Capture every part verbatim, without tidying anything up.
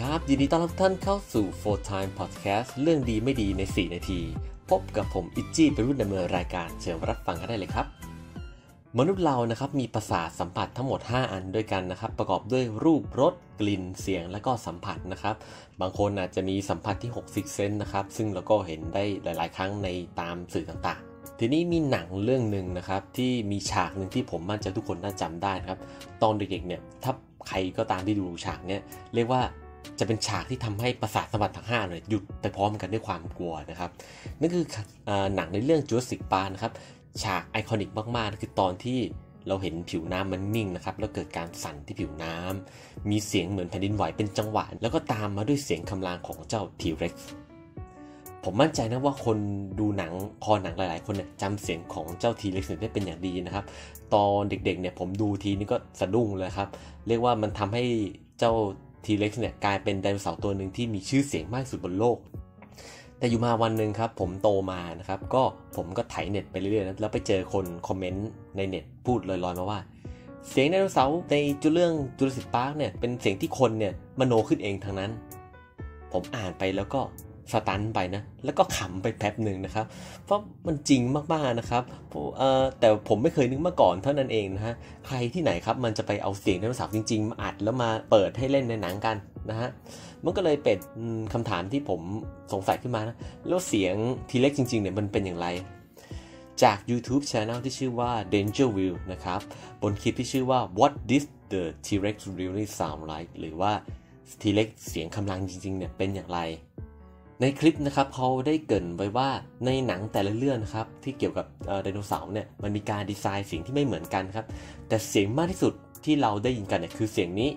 ครับยินดีต้อนรับท่านเข้าสู่ โฟร์ ไทม์ Podcast เรื่องดีไม่ดีในสี่นาทีพบกับผมอิจจี้เป็นรุ่นดำเนินรายการเชิญรับฟังกันได้เลยครับมนุษย์เรานะครับมีประสาทสัมผัสทั้งหมดห้าอันด้วยกันนะครับประกอบด้วยรูปรสกลิ่นเสียงและก็สัมผัสนะครับบางคนอาจจะมีสัมผัสที่หก Sixth Sense นะครับซึ่งเราก็เห็นได้หลายๆครั้งในตามสื่อต่างๆทีนี้มีหนังเรื่องนึงนะครับที่มีฉากนึงที่ผมมั่นใจทุกคนน่าจำได้นะครับตอนเด็กๆเนี่ยถ้าใครก็ตามที่ดูฉากเนี้ยเรียกว่าจะเป็นฉากที่ทำให้ประสาทสัมผัสทั้งห้าเลยหยุดไปพร้อมกันด้วยความกลัวนะครับนั่นคือหนังในเรื่อง Jurassic Park นะครับฉากไอคอนิกมากๆคือตอนที่เราเห็นผิวน้ำมันนิ่งนะครับแล้วเกิดการสั่นที่ผิวน้ำมีเสียงเหมือนแผ่นดินไหวเป็นจังหวะแล้วก็ตามมาด้วยเสียงคำรามของเจ้า T-Rex ผมมั่นใจนะว่าคนดูหนังคอหนังหลายๆคนเนี่ยจำเสียงของเจ้า T-Rex ได้เป็นอย่างดีนะครับตอนเด็กๆเนี่ยผมดูทีนี้ก็สะดุ้งเลยครับเรียกว่ามันทำให้เจ้าT-Rex เนี่ยกลายเป็นไดโนเสาร์ตัวหนึ่งที่มีชื่อเสียงมากที่สุดบนโลกแต่อยู่มาวันหนึ่งครับผมโตมานะครับก็ผมก็ไถเน็ตไปเรื่อยๆนะแล้วไปเจอคนคอมเมนต์ในเน็ตพูดลอยๆมาว่าเสียงไดโนเสาร์ในจุเรื่อง Jurassic Park เนี่ยเป็นเสียงที่คนเนี่ยมโนขึ้นเองทั้งนั้นผมอ่านไปแล้วก็สตันไปนะแล้วก็ขำไปแป๊บหนึ่งนะครับเพราะมันจริงมากๆนะครับเอ่อแต่ผมไม่เคยนึกมาก่อนเท่านั้นเองนะฮะใครที่ไหนครับมันจะไปเอาเสียงไดโนเสาร์จริงๆมาอัดแล้วมาเปิดให้เล่นในหนังกันนะฮะมันก็เลยเป็นคำถามที่ผมสงสัยขึ้นมานะแล้วเสียง T-Rex จริงๆเนี่ยมันเป็นอย่างไรจาก YouTube Channel ที่ชื่อว่า Dangerville นะครับบนคลิปที่ชื่อว่า What Did the T-Rex Really Sound Like หรือว่า T-Rex เสียงคำรามจริงๆเนี่ยเป็นอย่างไรในคลิปนะครับเขาได้เกริ่นไว้ว่าในหนังแต่ละเรื่องนะครับที่เกี่ยวกับไดโนเสาร์เนี่ยมันมีการดีไซน์เสียงที่ไม่เหมือนกันครับแต่เสียงมากที่สุดที่เราได้ยินกันเนี่ยคือเสียงนี้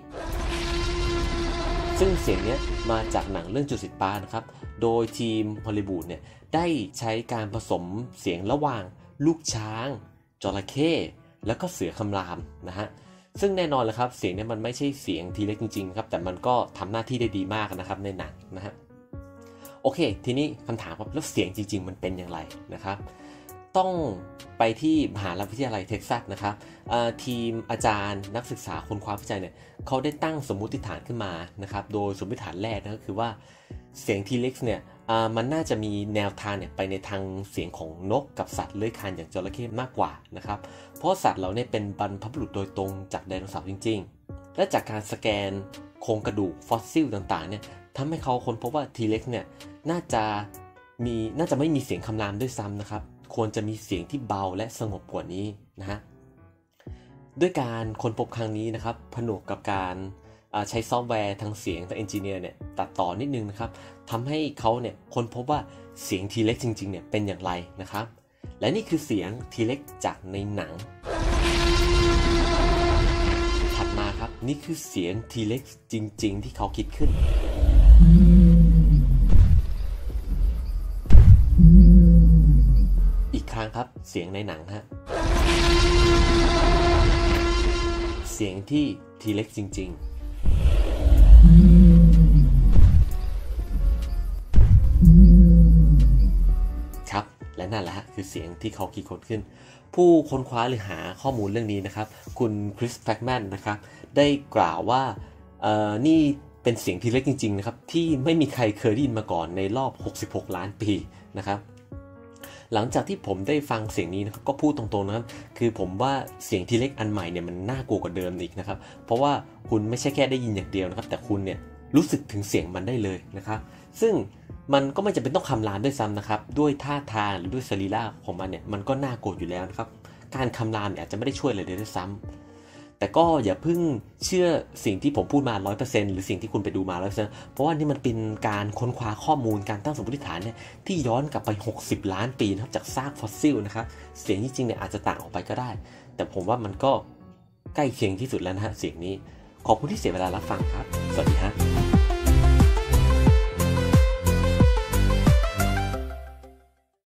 ซึ่งเสียงนี้มาจากหนังเรื่องจูราสสิค พาร์คนะครับโดยทีมฮอลลีวูดเนี่ยได้ใช้การผสมเสียงระหว่างลูกช้างจระเข้แล้วก็เสือคำรามนะฮะซึ่งแน่นอนเลยครับเสียงนี้มันไม่ใช่เสียงทีเล็กจริงๆครับแต่มันก็ทำหน้าที่ได้ดีมากนะครับในหนังนะฮะโอเคทีนี้คำถามครับแล้วเสียงจริงๆมันเป็นอย่างไรนะครับต้องไปที่มหาวิทยาลัยเท็กซัสนะครับทีมอาจารย์นักศึกษาคนคว้าวิจัยเนี่ยเขาได้ตั้งสมมุติฐานขึ้นมานะครับโดยสมมุติฐานแรกก็คือว่าเสียง T-Rex เนี่ยมันน่าจะมีแนวทางเนี่ยไปในทางเสียงของนกกับสัตว์เลื้อยคลานอย่างจระเข้มากกว่านะครับเพราะสัตว์เหล่านี้เป็นบรรพบุรุษโดยตรงจากไดโนเสาร์จริงๆและจากการสแกนโครงกระดูกฟอสซิลต่างๆเนี่ยทำให้เขาค้นพบว่า T-Rex เนี่ยน่าจะมีน่าจะไม่มีเสียงคำรามด้วยซ้ำนะครับควรจะมีเสียงที่เบาและสงบกว่านี้นะฮะด้วยการค้นพบครั้งนี้นะครับผนวกกับการใช้ซอฟต์แวร์ทางเสียงทางเอนจิเนียร์เนี่ยตัดต่อนิดนึงนะครับทำให้เขาเนี่ยค้นพบว่าเสียง T-Rex จริงๆเนี่ยเป็นอย่างไรนะครับและนี่คือเสียง T-Rex จากในหนังถัดมาครับนี่คือเสียง T-Rex จริงๆที่เขาคิดขึ้นอีกครั้งครับเสียงในหนังฮะเสียงที่ T-Rex จริงๆครับและนั่นแหละฮะคือเสียงที่เขาคิดค้นขึ้นผู้ค้นคว้าหรือหาข้อมูลเรื่องนี้นะครับคุณคริสแฟกแมนนะครับได้กล่าวว่าเอ่อนี่เป็นเสียง T-Rex จริงๆนะครับที่ไม่มีใครเคยได้ยินมาก่อนในรอบหกสิบหกล้านปีนะครับหลังจากที่ผมได้ฟังเสียงนี้นะครับก็พูดตรงๆนะครับคือผมว่าเสียง T-Rex อันใหม่เนี่ยมันน่ากลัวกว่าเดิมอีกนะครับเพราะว่าคุณไม่ใช่แค่ได้ยินอย่างเดียวนะครับแต่คุณเนี่ยรู้สึกถึงเสียงมันได้เลยนะครับซึ่งมันก็ไม่จำเป็นต้องคำรามด้วยซ้ำนะครับด้วยท่าทางหรือด้วยสรีระของมันเนี่ยมันก็น่ากลัวอยู่แล้วนะครับการคำรามเนี่ยอาจจะไม่ได้ช่วยอะไรเลยด้วยซ้ำแต่ก็อย่าเพิ่งเชื่อสิ่งที่ผมพูดมา ร้อยเปอร์เซ็นต์ หรือสิ่งที่คุณไปดูมา ร้อยเปอร์เซ็นต์ เพราะว่านี่มันเป็นการค้นคว้าข้อมูลการตั้งสมมติฐานเนี่ยที่ย้อนกลับไปหกสิบล้านปีนะครับจากซากฟอสซิลนะครับเสียงจริงๆเนี่ยอาจจะต่างออกไปก็ได้แต่ผมว่ามันก็ใกล้เคียงที่สุดแล้วนะฮะเสียงนี้ขอบคุณที่เสียเวลารับฟังครับสวัสดีฮะ